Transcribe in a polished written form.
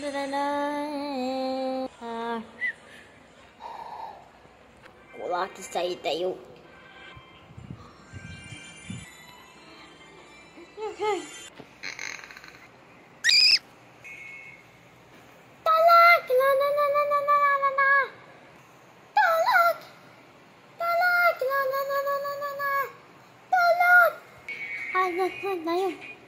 Laki saya tayo. Tolak! La la la la la la la la. Tolak! Tolak! La la la la la la la. Tolak! Ay, na yun.